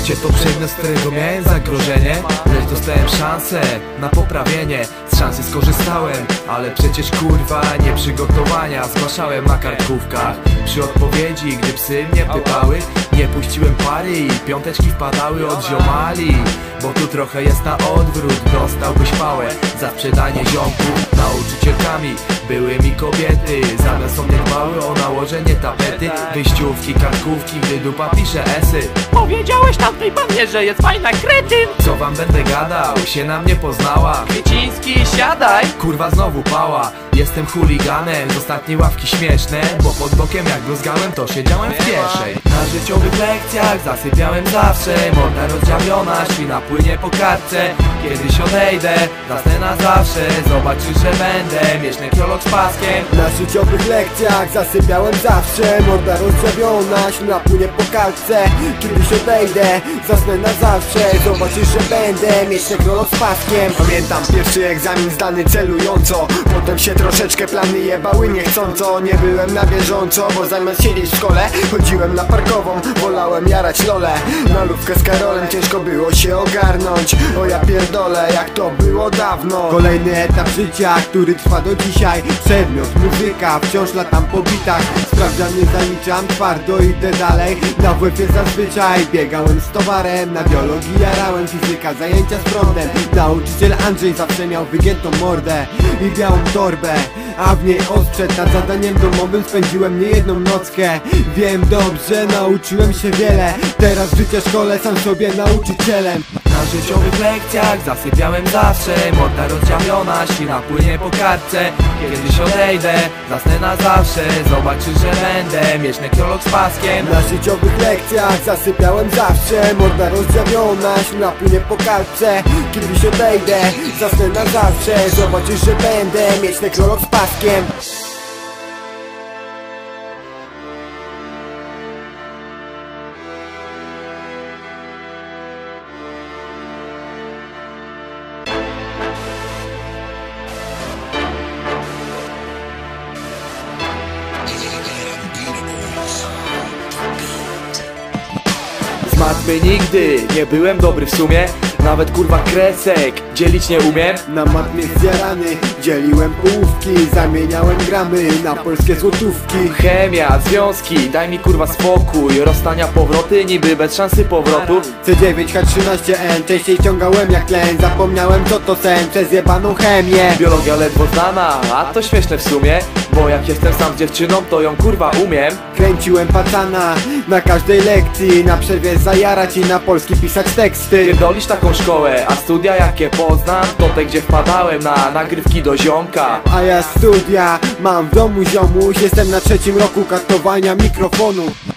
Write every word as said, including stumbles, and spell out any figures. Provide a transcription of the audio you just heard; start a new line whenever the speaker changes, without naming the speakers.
Życie to przedmiot, z którego miałem zagrożenie, lecz dostałem szansę na poprawienie. Z szansy skorzystałem, ale przecież kurwa nie przygotowania zgłaszałem na kartkówkach. Przy odpowiedzi, gdy psy mnie pytały, nie puściłem pary i piąteczki wpadały od ziomali. Bo tu trochę jest na odwrót, dostałbyś pałę za sprzedanie ziomków. Nauczycielkami były mi kobiety, zamiast o mnie dbały o nałożenie tapety. Wyjściówki, kartkówki, gdy dupa pisze esy.
Powiedziałeś tamtej pannie, że jest fajna, kretyn.
Co wam będę gadał, się na mnie poznała.
Kwieciński, siadaj.
Kurwa znowu pała, jestem chuliganem z ostatniej ławki śmieszne. Bo pod bokiem jak bluzgałem, to siedziałem w pierwszej. Na życiowych lekcjach zasypiałem zawsze, morda rozdziawiona, ślina płynie po kartce. Kiedyś odejdę, zasnę na zawsze, zobaczysz, że będę mieć nekrolog z paskiem.
Na życiowych lekcjach zasypiałem zawsze, morda rozdziawiona, ślina płynie po kartce. Kiedyś odejdę, zasnę na zawsze, zobaczysz, że będę mieć nekrolog z paskiem. Pamiętam pierwszy egzamin zdany celująco, potem się troszeczkę plany jebały niechcąco. Nie byłem na bieżąco, bo zamiast siedzieć w szkole chodziłem na parkową, wolałem jarać lole. Na lówkę z Karolem ciężko było się ogarnąć, o ja pierdolę, jak to było dawno. Kolejny etap życia, który trwa do dzisiaj. Przedmiot, muzyka, wciąż latam po bitach. Sprawdzian nie zaliczam, twardo idę dalej. Na W F-ie zazwyczaj biegałem z towarem, na biologii jarałem, fizyka, zajęcia z prądem. Nauczyciel Andrzej zawsze miał wygiętą mordę i białą torbę, a w niej ostrzec. Nad zadaniem domowym spędziłem niejedną nockę. Wiem dobrze, nauczyłem się wiele, teraz życie szkole, sam sobie nauczycielem.
Na życiowych lekcjach zasypiałem zawsze, morda rozdziawiona, ślina płynie po kartce. Kiedyś odejdę, zasnę na zawsze, zobaczysz, że będę mieć nekrolog z paskiem.
Na życiowych lekcjach zasypiałem zawsze, morda rozdziawiona, ślina płynie po kartce. Kiedyś odejdę, zasnę na zawsze, zobaczysz, że będę mieć nekrolog z paskiem.
Z matmy nigdy nie byłem dobry w sumie, nawet kurwa kresek dzielić nie umiem.
Na matmie zjarany dzieliłem połówki, zamieniałem gramy na polskie złotówki.
Chemia, związki, daj mi kurwa spokój, rozstania, powroty, niby bez szansy powrotu.
C dziewięć H trzynaście N częściej ściągałem jak tlen, zapomniałem co to sen przez jebaną chemię.
Biologia ledwo znana, a to śmieszne w sumie, bo jak jestem sam z dziewczyną, to ją kurwa umiem.
Kręciłem pacana na każdej lekcji, na przerwie zajarać i na polski pisać teksty.
Pierdolisz taką szkołę, a studia jakie poznam, to te gdzie wpadałem na nagrywki do ziomka.
A ja studia mam w domu ziomuś, jestem na trzecim roku kartowania mikrofonu.